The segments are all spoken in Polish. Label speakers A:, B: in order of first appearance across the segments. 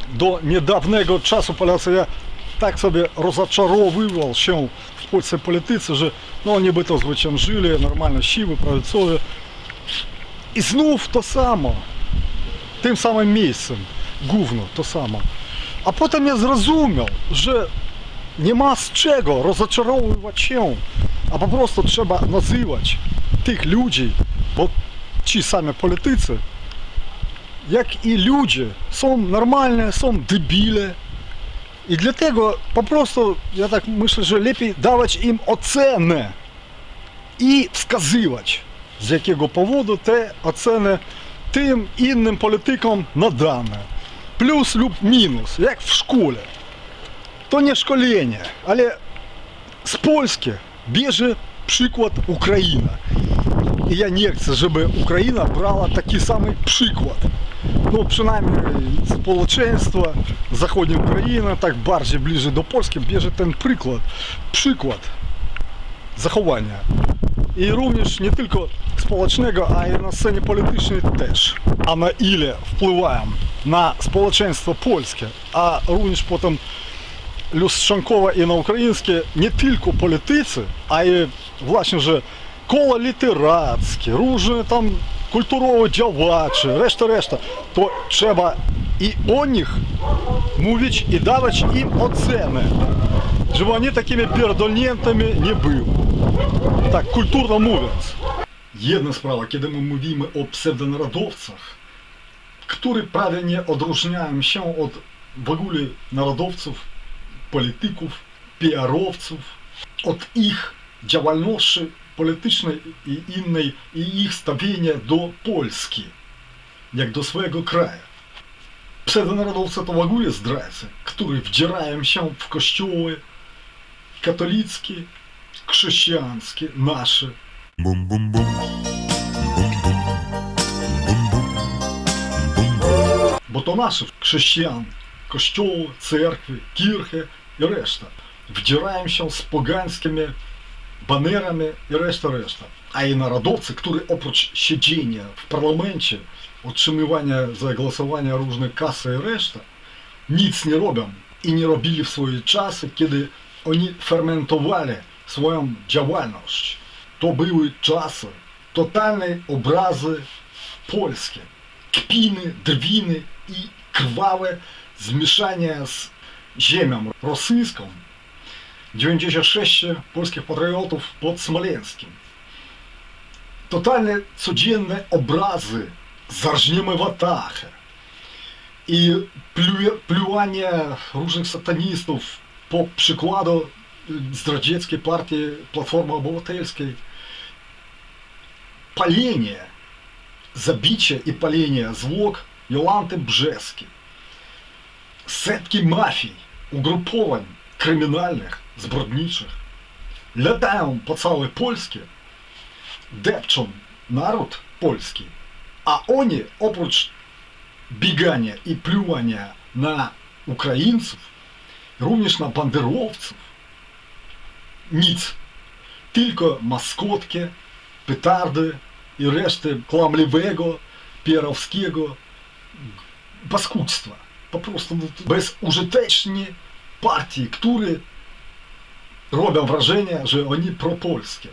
A: do niedawnego czasu Polacy ja tak sobie rozczarowywał się w polskiej polityce, że no nібито zwyciężyli, normalne siły prawicowe. I znów to samo, tym samym miejscem, gówno to samo. A potem ja zrozumiał, że nie ma z czego rozczarowywać się, a po prostu trzeba nazywać tych ludzi, bo ci sami politycy, jak i ludzie, są normalne, są debile. I dlatego po prostu, ja tak myślę, że lepiej dawać im ocenę i wskazywać, z jakiego powodu te oceny tym innym politykom nadane. Plus lub minus, jak w szkole. To nie szkolenie, ale z Polski bierze przykład Ukraina. I ja nie chcę, żeby Ukraina brała taki sam przykład. No przynajmniej społeczeństwo zachodniej Ukrainy, tak bardziej bliżej do Polski, bierze ten przykład zachowania. I również nie tylko społecznego, a i na scenie politycznej też. A na ile wpływają na społeczeństwo polskie, a również potem lustrzankowe i na українське nie tylko politycy, a i właśnie, że koła literackie, różne tam kulturowe działacze, reszta, to trzeba i o nich mówić i dawać im ocenę, żeby oni takimi pierdolniętami nie byli. Tak, kulturno mówiąc. Jedna sprawa, kiedy my mówimy o pseudonarodowcach, którzy prawie nie odróżniają się od w ogóle narodowców, polityków, PR-owców, od ich działalności politycznej i innej i ich stawienia do Polski, jak do swojego kraju. Pseudonarodowcy to w ogóle zdrajcy, którzy wdzierają się w kościoły katolickie, chrześcijańskie, nasze. Bo to nasze chrześcijan, kościoły, cerkwy, kirchy i reszta wdzierają się z pogańskimi banerami i reszta. A i narodowcy, którzy oprócz siedzenia w parlamencie, otrzymywania za głosowania różnych kasy i reszta, nic nie robią i nie robili w swoje czasy, kiedy oni fermentowali swoją działalność. To były czasy totalnej obrazy polskie, kpiny, drwiny i krwawe zmieszania z ziemią rosyjską. 96 polskich patriotów pod Smoleńskiem. Totalnie codzienne obrazy zarżniemy w atachę i pluwanie różnych satanistów po przykładu zdradzieckiej partii Platformy Obywatelskiej. Palenie, zabicie i palenie zwłok Jolanty Brzeskiej. Setki mafii, ugrupowań kryminalnych, zbrodniczych latają po całej Polsce, depczą naród polski, a oni oprócz biegania i pluwania na Ukraińców, również na banderowców, nic, tylko maskotki, petardy i reszty kłamliwego, pierowskiego paskudztwa. Po prostu bezużyteczni partii, które robią wrażenie, że oni propolskie.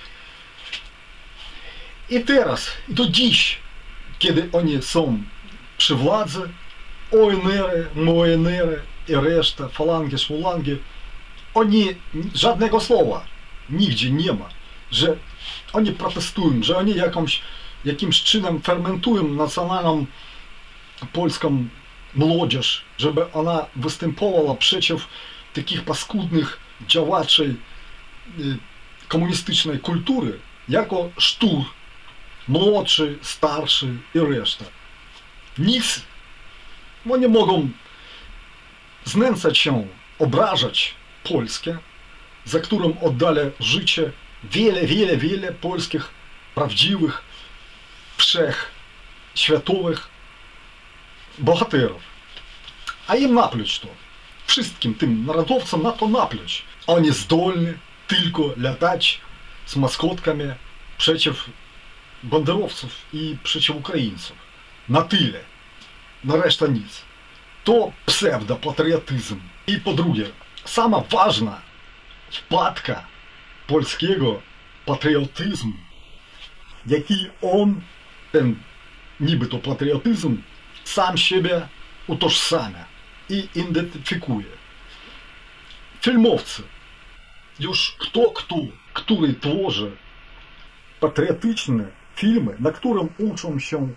A: I teraz, i do dziś, kiedy oni są przy władzy, ONR, MONR i reszta, falangi, szmulangi, oni żadnego słowa nigdzie nie ma, że oni protestują, że oni jakimś czynem fermentują nacjonalną polską młodzież, żeby ona występowała przeciw takich paskudnych działaczy komunistycznej kultury, jako sztur, młodszy, starszy i reszta. Nic, oni mogą znęcać się, obrażać Polskę, za którą oddali życie wiele polskich, prawdziwych, wszechświatowych bohaterów. A im napluć to. Wszystkim tym narodowcom na to napluć. Oni zdolni tylko latać z maskotkami przeciw banderowców i przeciw Ukraińców. Na tyle. Na reszta nic. to pseudopatriotyzm. I po drugie, sama ważna wpadka polskiego patriotyzmu, jaki on, ten niby-to patriotyzm, sam siebie utożsamia i identyfikuje. Filmowcy, już który tworzy patriotyczne filmy, na którym uczą się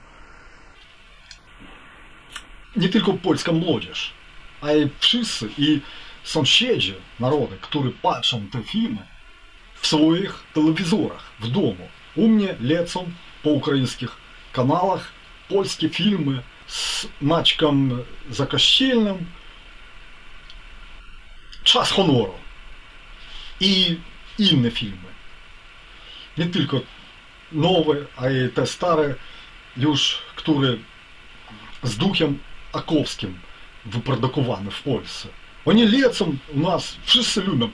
A: nie tylko polska młodzież, ale i wszyscy i sąsiedzi narody, którzy patrzą te filmy w swoich telewizorach, w domu. U mnie lecą po ukraińskich kanałach polskie filmy z Maćkiem Zakościelnym, Czas honoru i inne filmy. Nie tylko nowe, ale i te stare już, które z duchem akowskim wyprodukowane w Polsce. Oni lecą u nas, wszyscy lubią.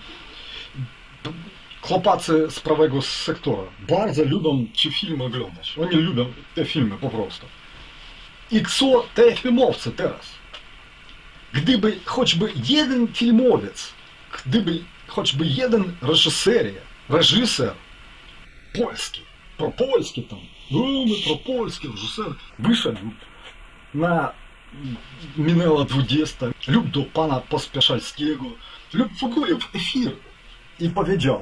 A: Chłopacy z prawego sektora bardzo lubią te filmy oglądać. Oni lubią te filmy po prostu. I co te filmowcy teraz? Gdyby choćby jeden filmowiec, gdyby choćby jeden reżyser polski, propolski tam, propolski reżyser, wyszedł na minęła 20 lub do pana Pospieszalskiego, lub w ogóle w efir i powiedział,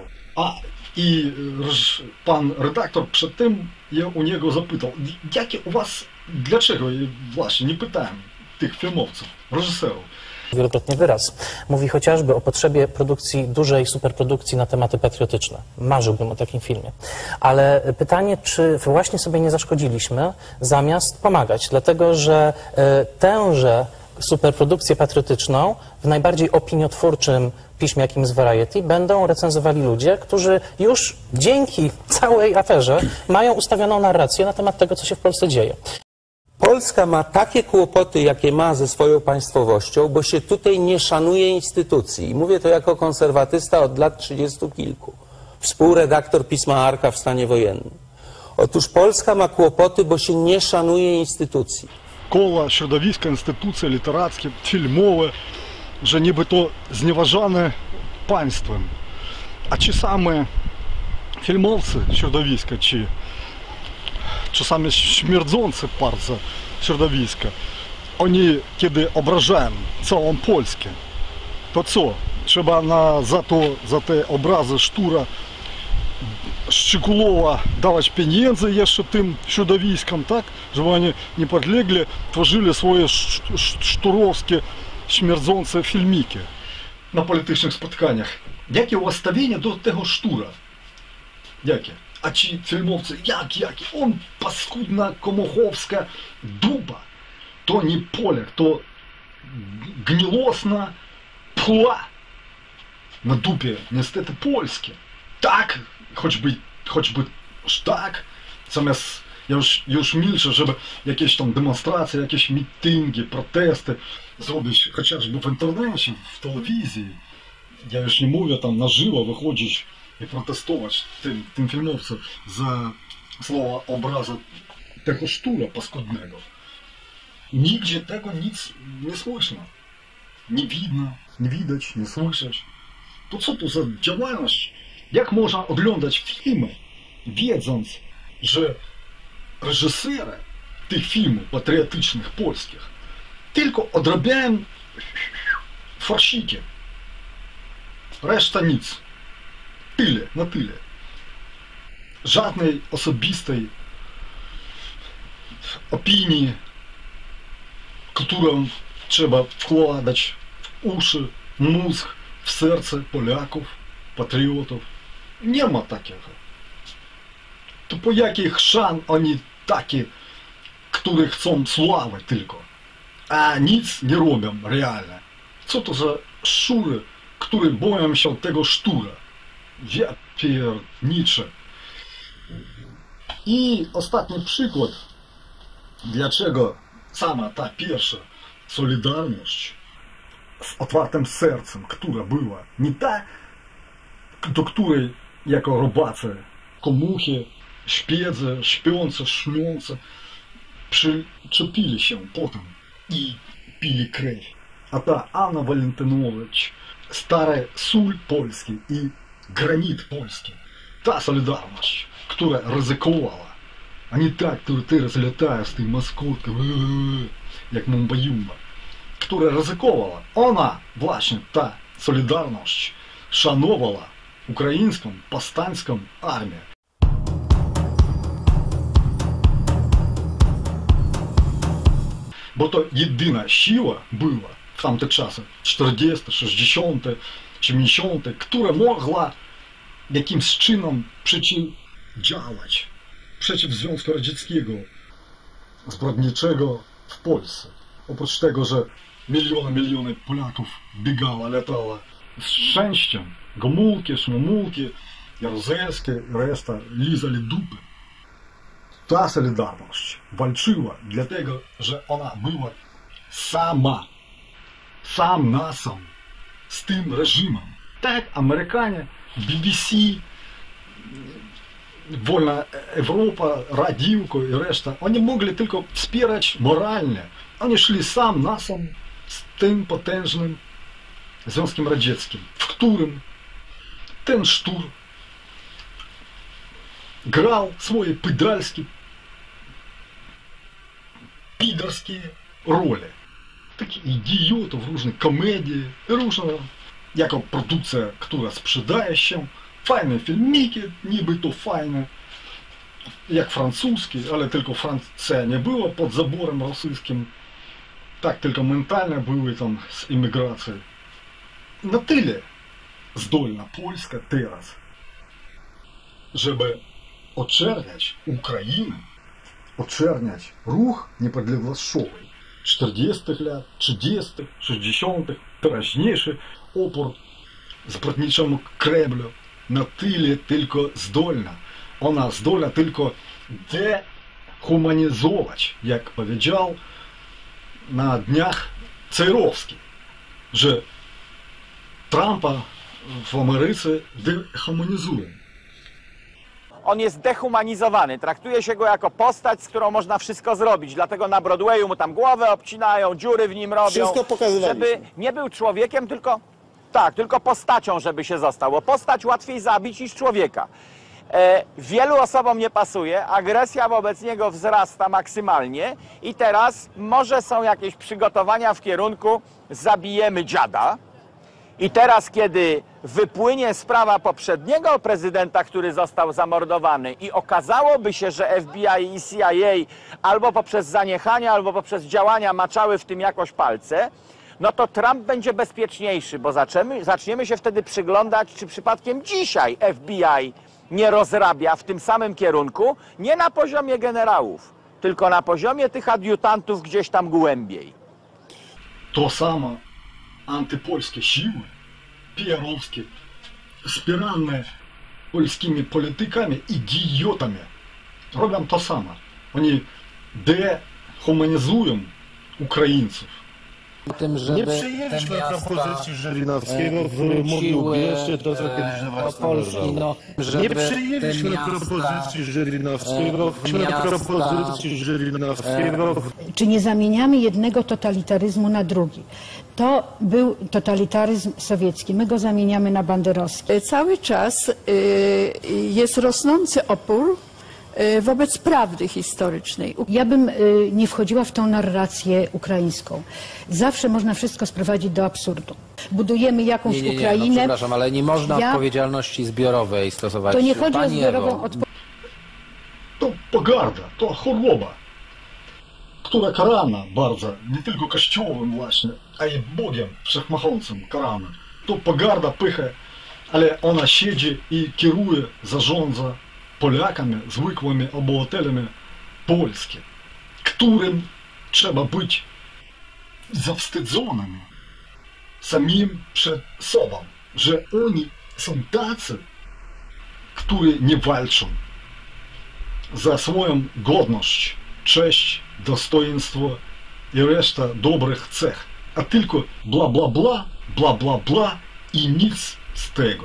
A: pan redaktor przed tym ja u niego zapytał, jakie u was, dlaczego, właśnie nie pytałem tych filmowców, reżyserów.
B: Wielokrotnie wyraz. Mówi chociażby o potrzebie produkcji, dużej superprodukcji na tematy patriotyczne. Marzyłbym o takim filmie. Ale pytanie, czy właśnie sobie nie zaszkodziliśmy, zamiast pomagać. Dlatego, że tęże superprodukcję patriotyczną w najbardziej opiniotwórczym piśmie, jakim jest Variety, będą recenzowali ludzie, którzy już dzięki całej aferze mają ustawioną narrację na temat tego, co się w Polsce dzieje.
C: Polska ma takie kłopoty, jakie ma ze swoją państwowością, bo się tutaj nie szanuje instytucji. I mówię to jako konserwatysta od lat 30 kilku. Współredaktor pisma Arka w stanie wojennym. Otóż Polska ma kłopoty, bo się nie szanuje instytucji.
A: Koła, środowiska, instytucje literackie, filmowe, że niby to znieważane państwem. A ci same filmowcy środowiska, ci czasami śmierdzące bardzo środowiska, oni kiedy obrażają całą Polskę, to co? Trzeba za te obrazy Sztura, Szczegółowa dawać pieniędzy jeszcze tym środowiskom, tak? Żeby oni niepodlegle tworzyli swoje szturowskie, śmierdzące filmiki na politycznych spotkaniach. Jakie ułastawienie do tego Sztura? Jakie? A ci filmowcy, jaki? On paskudna, komochowska duba. To nie Polak, to gniłosna pła na dupie, niestety polskie. Tak, choćby tak, zamiast, ja już milczę, żeby jakieś tam demonstracje, jakieś mityngi, protesty zrobić chociażby w internecie, w telewizji. Ja już nie mówię tam na żywo wychodzić i protestować tym filmowcom za słowa obrazu tego Sztura paskudnego. Nigdzie tego nic nie słyszno. Nie widno, nie widać, nie słyszeć. To co to za działalność? Jak można oglądać filmy, wiedząc, że reżyserzy tych filmów patriotycznych polskich tylko odrabiają farsikiem. Reszta nic. Tyle, na tyle. Żadnej osobistej opinii, którą trzeba wkładać w uszy, mózg, w serce Polaków, patriotów. Nie ma takiego. To po jakich chrzan oni takie, które chcą sławy tylko, a nic nie robią realnie. Co to za szury, które boją się tego Sztura? Ja pierniczę. I ostatni przykład, dlaczego sama ta pierwsza Solidarność z otwartym sercem, która była, nie ta, do której jako robacy, komuchy, szpiedzy, śpiące, szmiące przyczepili się potem i пили кровь. А та Анна Валентинович, старая суль польский и гранит польский. Та солидарность, которая ризикувала. А не так, которую ты разлетаешь, ты маскотка, як Мумбаюма. Która ризикувала. Вона, власне, та солідарність шановала українську повстанську армію. Бо то єдина сила була в тамте часи, 40, 60, 70, która mogła jakimś czynom przeciwdziałać przeciw Związku Radzieckiego zbrodniczego w Polsce. Oprócz tego, że miliony Polaków biegało, latało z szczęściem, Гомулки, Шмумулки, Ярузельські і решта лізали дупи. Та солідарність walczyła dlatego, że ona była sama, sam na sam z tym reżimem. Tak Amerykanie, BBC, Wolna Europa, Radiówko i reszta, oni mogli tylko wspierać moralnie. Oni szli sam na sam z tym potężnym Związkiem Radzieckim, w którym ten sztur grał swoje pydalskie, piderskie role. Takich idiotów, różne komedie, różne, jako produkcja, która sprzedaje się, fajne filmiki, niby to fajne, jak francuskie, ale tylko Francja nie była pod zaborem rosyjskim, tak tylko mentalnie były tam z imigracji. Na tyle zdolna Polska teraz, żeby oczerniać Ukrainę, oczerniać ruch niepodległościowy 40 lat, 30, 60, teraźniejszy opór zbrodniczemu Kremlu, na tyle tylko zdolna. Ona zdolna tylko dehumanizować, jak powiedział na dniach Cejrowski, że Trumpa w Ameryce dehumanizują.
D: On jest dehumanizowany, traktuje się go jako postać, z którą można wszystko zrobić, dlatego na Broadwayu mu tam głowę obcinają, dziury w nim robią,
C: Wszystko pokazywaliśmy.
D: żeby nie był człowiekiem, tylko tak, tylko postacią, żeby się został, bo postać łatwiej zabić niż człowieka. Wielu osobom nie pasuje, agresja wobec niego wzrasta maksymalnie i teraz może są jakieś przygotowania w kierunku zabijemy dziada. I teraz, kiedy wypłynie sprawa poprzedniego prezydenta, który został zamordowany i okazałoby się, że FBI i CIA albo poprzez zaniechania, albo poprzez działania maczały w tym jakoś palce, no to Trump będzie bezpieczniejszy, bo zaczniemy się wtedy przyglądać, czy przypadkiem dzisiaj FBI nie rozrabia w tym samym kierunku, nie na poziomie generałów, tylko na poziomie tych adiutantów gdzieś tam głębiej.
A: To samo antypolskie siły, PR-owskie, wspierane polskimi politykami, idiotami, robią to samo. Oni dehumanizują Ukraińców.
E: Tym, żeby
F: Nie przyjęliśmy propozycji Żyrinowskiego, który mówił bierzcie to, co kiedyś na was
E: Polski, no, żeby
F: Nie przyjęliśmy propozycji Żyrinowskiego, propozycji Żyrinowskiego.
G: Czy nie zamieniamy jednego totalitaryzmu na drugi? To był totalitaryzm sowiecki, my go zamieniamy na banderowski.
H: Cały czas jest rosnący opór wobec prawdy historycznej.
G: Ja bym nie wchodziła w tą narrację ukraińską. Zawsze można wszystko sprowadzić do absurdu. Budujemy jakąś Ukrainę.
E: No, przepraszam, ale nie można odpowiedzialności zbiorowej stosować.
G: To nie chodzi o
E: Pani
G: zbiorową
E: Ewo.
G: odpowiedzialność.
A: To pogarda, to choroba, która karana bardzo, nie tylko kościołem właśnie, a i Bogiem Wszechmogącym karana. To pogarda, pycha, ale ona siedzi i kieruje, zarządza Polakami, zwykłymi obywatelami Polski, którym trzeba być zawstydzonymi samim przed sobą, że oni są tacy, którzy nie walczą za swoją godność, cześć, dostojeństwo i reszta dobrych cech, a tylko bla bla bla, bla bla bla i nic z tego.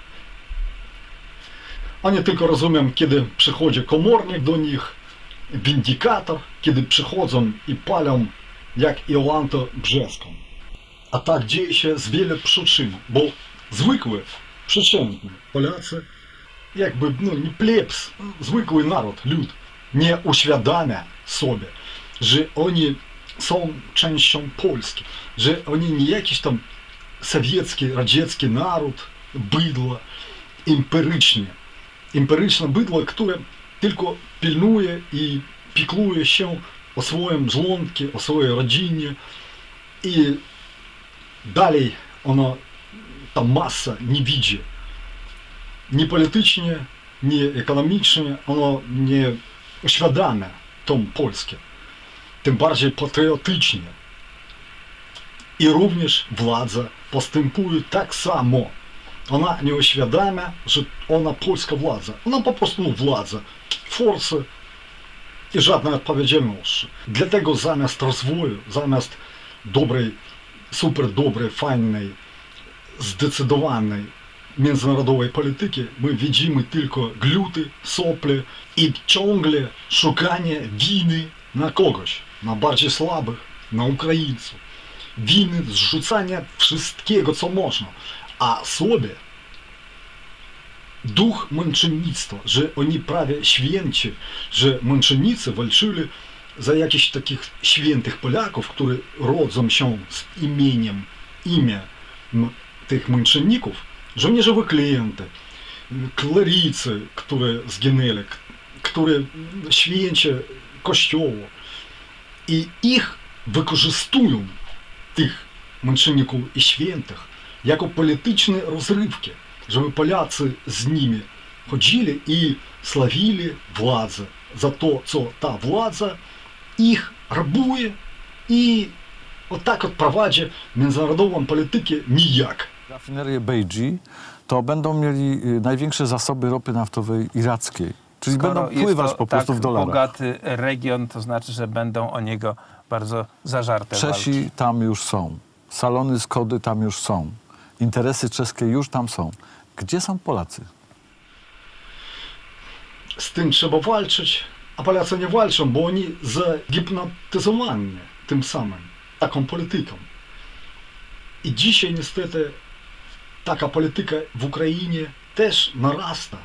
A: Oni tylko rozumiem, kiedy przychodzi komornik do nich, windykator, kiedy przychodzą i palą jak Jolantą Brzeską. A tak dzieje się z wielu przyczyn, bo zwykły, przeciętny Polacy, jakby nie plebs, zwykły naród, lud, nie uświadamia sobie, że oni są częścią Polski, że oni nie jakiś tam sowiecki, radziecki naród, bydło, imperyczne bydło, które tylko pilnuje i piekluje się o swoim żołądku, o swojej rodzinie i dalej ono, ta masa nie widzi. Ni politycznie, ni ekonomicznie ono nie uświadamia tą Polskę. Tym bardziej patriotycznie. I również władza postępuje tak samo. Ona nie uświadamia, że ona polska władza. Ona po prostu władza, forsy i żadnej odpowiedzialności. Dlatego zamiast rozwoju, zamiast dobrej, super dobrej, fajnej, zdecydowanej międzynarodowej polityki, my widzimy tylko gluty, sople i ciągle szukanie winy na kogoś, na bardziej słabych, na Ukraińców. Winy, zrzucania wszystkiego, co można. A sobie duch męczennictwa, że oni prawie święci, że męczennicy walczyli za jakichś takich świętych Polaków, którzy rodzą się z imię tych męczenników, żołnierze wyklęte, klerycy, które zginęli, które święci Kościoła i ich wykorzystują, tych męczenników i świętych, jako polityczne rozrywki, żeby Polacy z nimi chodzili i sławili władzę za to, co ta władza ich rabuje i tak prowadzi międzynarodową politykę nijak.
I: Rafinerie Bejdzi to będą mieli największe zasoby ropy naftowej irackiej, czyli będą pływać po prostu w dolarach.
J: Bogaty region, to znaczy, że będą o niego bardzo zażarte
I: Czesi
J: walki.
I: tam już są, salony Skody tam już są, interesy czeskie już tam są. Gdzie są Polacy?
A: Z tym trzeba walczyć, a Polacy nie walczą, bo oni zahipnotyzowani tym samym, taką polityką. I dzisiaj niestety taka polityka w Ukrainie też narasta.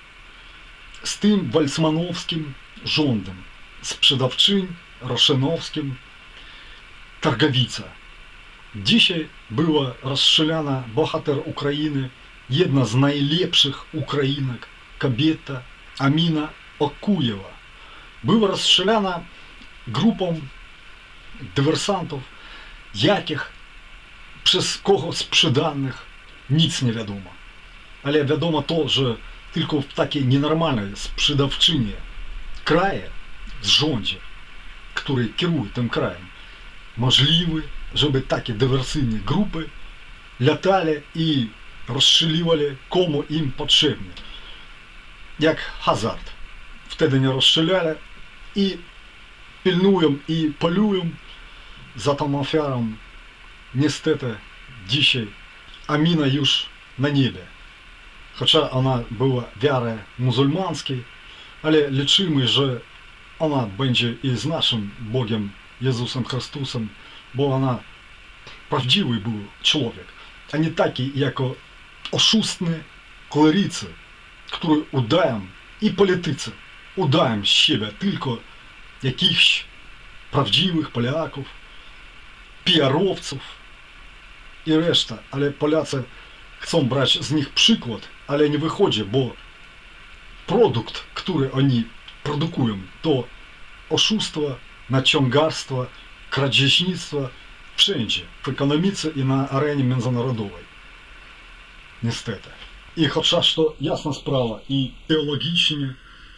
A: Z tym walsmanowskim rządem, sprzedawczym, roszynowskim, Targowica. Dzisiaj była rozstrzelana bohater Ukrainy, jedna z najlepszych Ukrainek, kobieta Amina Okujewa. Była rozstrzelana grupą dywersantów, jakich przez kogo sprzedanych nic nie wiadomo. Ale wiadomo to, że tylko w takiej nienormalnej sprzedawczynie kraje, w rządzie, który kieruje tym krajem, możliwe, żeby takie dywersyjne grupy latali i rozstrzeliwali komu im potrzebne. Jak hazard. Wtedy nie rozstrzelali i pilnują i polują za tą ofiarą. Niestety dzisiaj Amina już na niebie. Chociaż ona była wiary muzułmańskiej, ale liczymy, że ona będzie i z naszym Bogiem Jezusem Chrystusem, bo ona prawdziwy był człowiek, a nie taki jako oszustny klerycy, którzy udają i politycy udają z siebie tylko jakichś prawdziwych Polaków, PR-owców i reszta, ale Polacy chcą brać z nich przykład, ale nie wychodzi, bo produkt, który oni produkują, to oszustwo, naciągarstwo, kradzieżnictwo wszędzie, w ekonomice i na arenie międzynarodowej. Niestety. I chociaż to jasna sprawa, i teologicznie,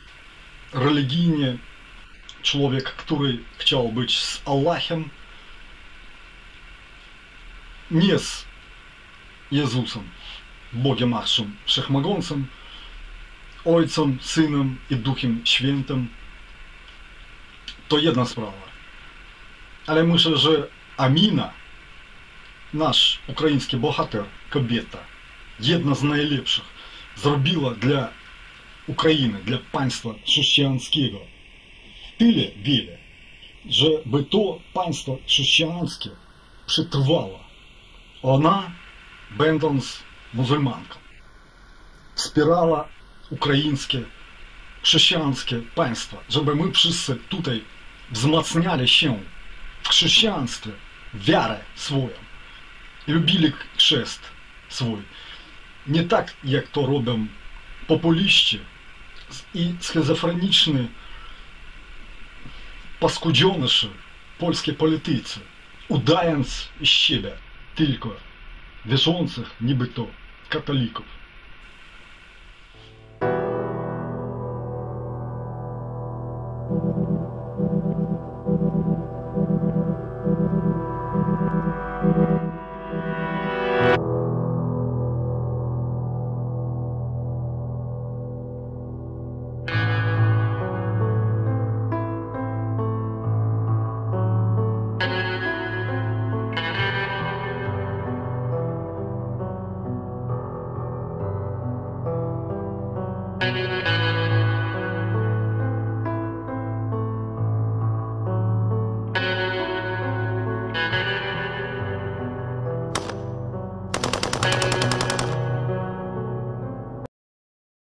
A: religijnie, człowiek, który chciał być z Allahem, nie z Jezusem, Bogiem naszym Wszechmogącym, Ojcem, Synem i Duchem Świętym, to jedna sprawa. Ale myślę, że Amina, nasz ukraiński bohater, kobieta, jedna z najlepszych, zrobiła dla Ukrainy, dla państwa chrześcijańskiego tyle wiele, żeby to państwo chrześcijańskie przetrwało. Ona, będąc muzułmanką, wspierała ukraińskie, chrześcijańskie państwa, żeby my wszyscy tutaj wzmacniali się w chrześcijaństwie, wiarę swoją, lubili chrzest swój. Nie tak, jak to robią populiści i schizofreniczni paskudzionoszy polskiej politycy, udając z siebie tylko wierzących, niby to katolików.